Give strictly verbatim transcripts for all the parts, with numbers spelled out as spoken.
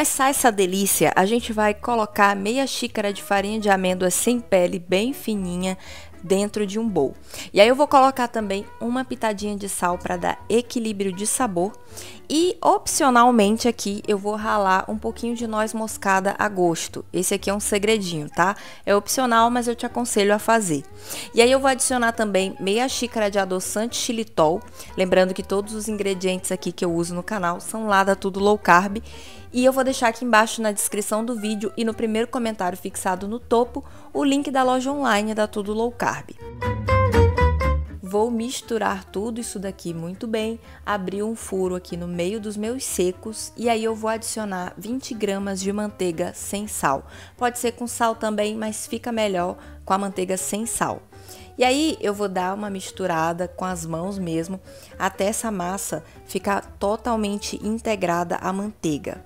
começar essa delícia, a gente vai colocar meia xícara de farinha de amêndoas sem pele, bem fininha, dentro de um bowl. E aí eu vou colocar também uma pitadinha de sal para dar equilíbrio de sabor. E opcionalmente aqui eu vou ralar um pouquinho de noz moscada a gosto. Esse aqui é um segredinho, tá? É opcional, mas eu te aconselho a fazer. E aí eu vou adicionar também meia xícara de adoçante xilitol. Lembrando que todos os ingredientes aqui que eu uso no canal são lá da Tudo Low Carb. E eu vou deixar aqui embaixo na descrição do vídeo e no primeiro comentário fixado no topo o link da loja online da Tudo Low Carb. Vou misturar tudo isso daqui muito bem, abrir um furo aqui no meio dos meus secos e aí eu vou adicionar vinte gramas de manteiga sem sal. Pode ser com sal também, mas fica melhor com a manteiga sem sal. E aí eu vou dar uma misturada com as mãos mesmo, até essa massa ficar totalmente integrada à manteiga.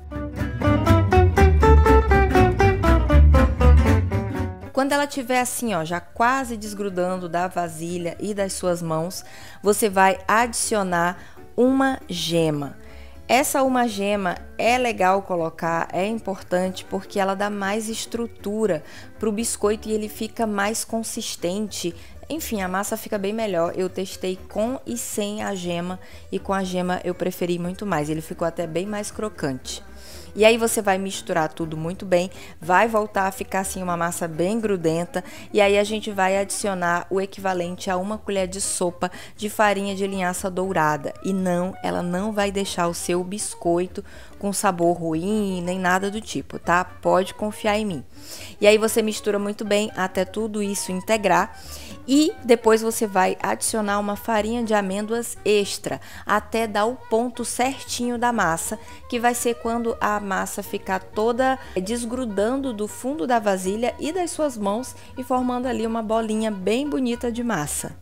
Quando ela estiver assim, ó, já quase desgrudando da vasilha e das suas mãos, você vai adicionar uma gema. Essa uma gema é legal colocar, é importante porque ela dá mais estrutura para o biscoito e ele fica mais consistente. Enfim, a massa fica bem melhor. Eu testei com e sem a gema e com a gema eu preferi muito mais. Ele ficou até bem mais crocante. E aí você vai misturar tudo muito bem, vai voltar a ficar assim uma massa bem grudenta e aí a gente vai adicionar o equivalente a uma colher de sopa de farinha de linhaça dourada. E não, ela não vai deixar o seu biscoito com sabor ruim, nem nada do tipo, tá? Pode confiar em mim. E aí você mistura muito bem até tudo isso integrar. E depois você vai adicionar uma farinha de amêndoas extra, até dar o ponto certinho da massa, que vai ser quando a massa ficar toda desgrudando do fundo da vasilha e das suas mãos e formando ali uma bolinha bem bonita de massa.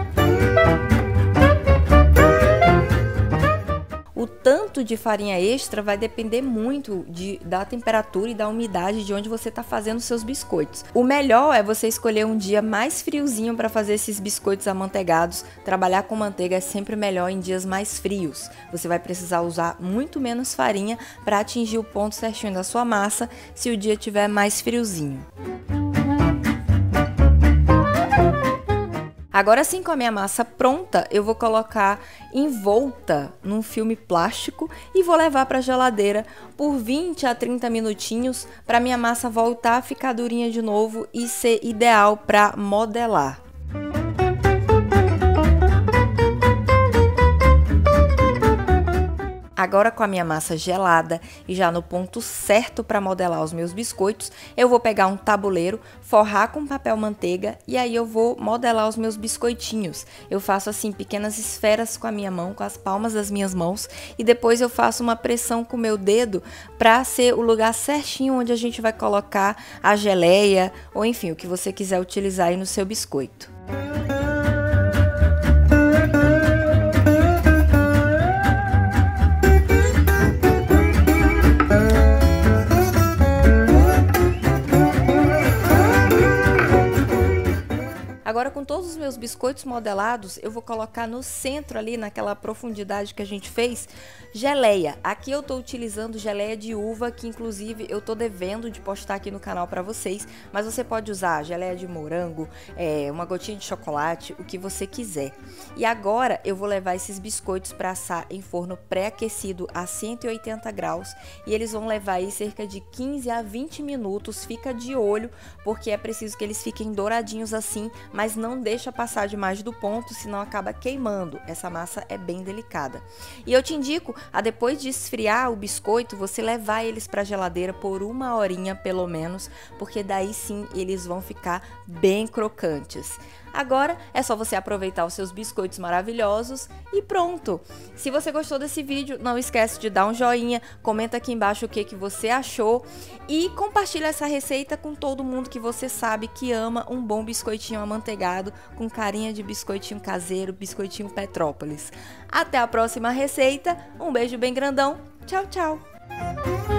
O tanto de farinha extra vai depender muito de, da temperatura e da umidade de onde você está fazendo seus biscoitos. O melhor é você escolher um dia mais friozinho para fazer esses biscoitos amanteigados. Trabalhar com manteiga é sempre melhor em dias mais frios. Você vai precisar usar muito menos farinha para atingir o ponto certinho da sua massa se o dia tiver mais friozinho. Agora sim, com a minha massa pronta, eu vou colocar envolta num filme plástico e vou levar para a geladeira por vinte a trinta minutinhos para minha massa voltar a ficar durinha de novo e ser ideal para modelar. Agora com a minha massa gelada e já no ponto certo para modelar os meus biscoitos, eu vou pegar um tabuleiro, forrar com papel manteiga e aí eu vou modelar os meus biscoitinhos. Eu faço assim pequenas esferas com a minha mão, com as palmas das minhas mãos e depois eu faço uma pressão com o meu dedo para ser o lugar certinho onde a gente vai colocar a geleia ou enfim, o que você quiser utilizar aí no seu biscoito. Agora, com todos os meus biscoitos modelados, eu vou colocar no centro ali, naquela profundidade que a gente fez, geleia. Aqui eu tô utilizando geleia de uva, que inclusive eu tô devendo de postar aqui no canal para vocês, mas você pode usar geleia de morango, é, uma gotinha de chocolate, o que você quiser. E agora eu vou levar esses biscoitos para assar em forno pré-aquecido a cento e oitenta graus e eles vão levar aí cerca de quinze a vinte minutos. Fica de olho, porque é preciso que eles fiquem douradinhos assim, mas não deixa passar demais do ponto, senão acaba queimando. Essa massa é bem delicada. E eu te indico a depois de esfriar o biscoito, você levar eles para a geladeira por uma horinha pelo menos, porque daí sim eles vão ficar bem crocantes. Agora é só você aproveitar os seus biscoitos maravilhosos e pronto! Se você gostou desse vídeo, não esquece de dar um joinha, comenta aqui embaixo o que, que você achou e compartilha essa receita com todo mundo que você sabe que ama um bom biscoitinho amanteigado com carinha de biscoitinho caseiro, biscoitinho Petrópolis. Até a próxima receita, um beijo bem grandão, tchau, tchau!